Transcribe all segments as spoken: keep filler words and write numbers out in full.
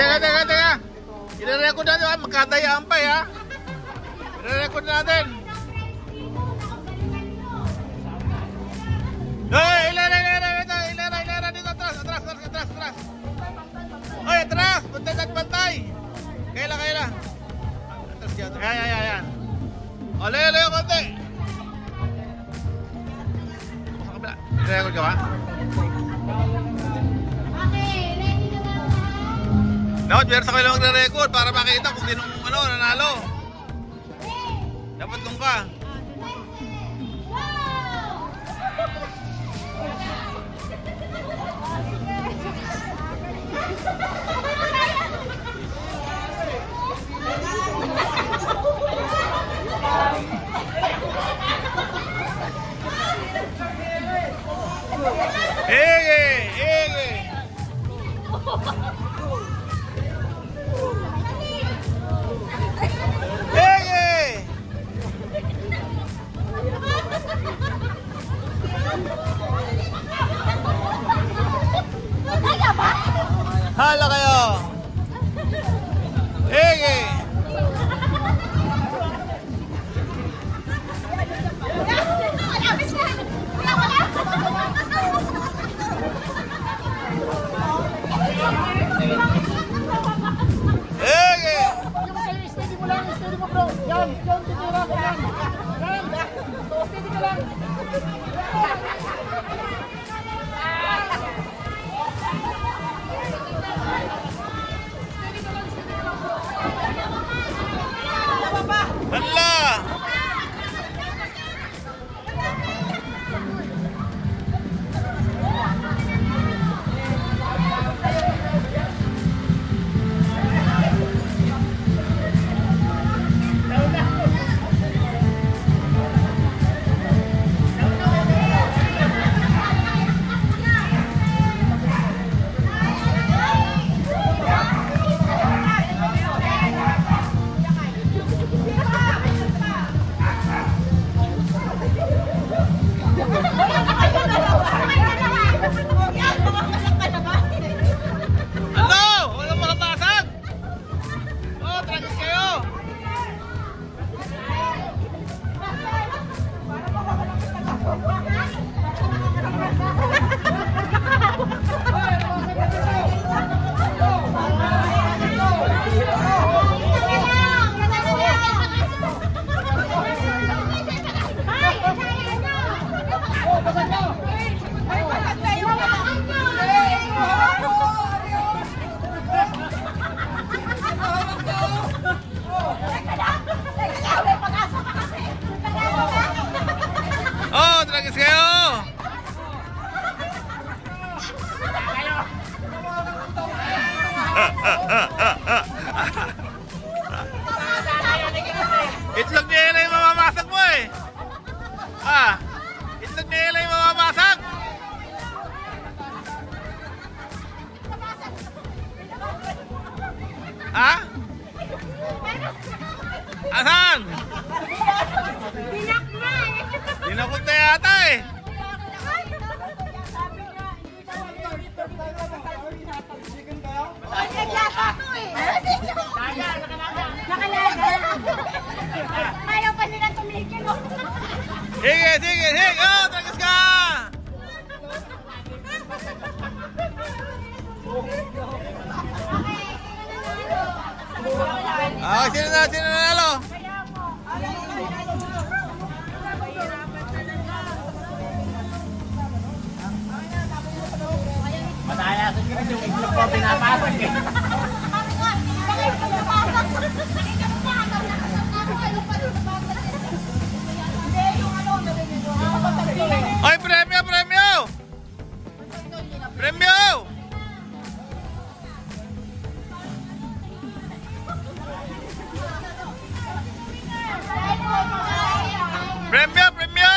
teka, teka, teka. I-record natin ha. Magkatayaan pa ha. I-record natin. Hoy, ilera, ilera, ilera, ilera, ilera. Dito, atras, atras, atras, atras, atras. Hoy, atras. Bantay at bantay. Kaila, kaila. Atras dyan. Ayan, ayan, ayan. O, layo, layo, konti. Sa kabila. I-record ka ba? Dapat meron sa kayo lang magre-record para makita kung sinong ano, nanalo. Dapat kung ka. Ege, ege. Hala kayo. Ege. Ege. Steady mo lang, steady mo bro. Yan, yan, titira ko yan. Yan, steady ka lang. Hala. Oh, tragis kayo. Itlog ni Ella yung mamamasak mo eh. Ah, itlog ni Ella yung mamamasak. Ha? Asan? Dinakot na yata eh. Ayaw pa nila tumigil. Sige, sige, sige. Oh, tragas ka! Ah, sino na, sino na nalo? Matayasan ko rin yung itlog ko pinapasok eh. Oy, premyo, premyo! Premyo! Premyo, premyo!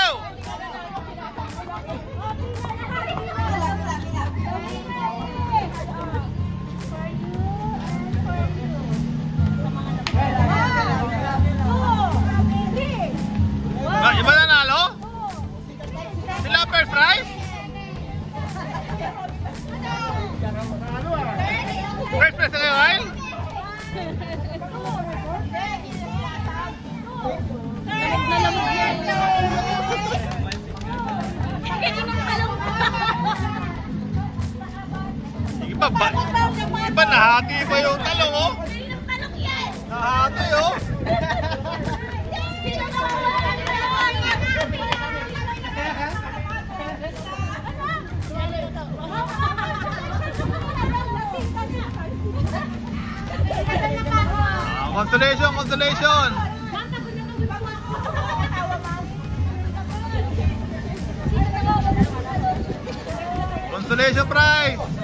Ah, iba na nalo? Sila first prize? First place na kayo, Kyle? Lamog na lamog yan. Kaninang talong. Iba ba? Iba nahati pa yung talong, oh. Kaninang talong yan. Nahati, oh. Sino ba? Ah, consolation, consolation. Consolation prize.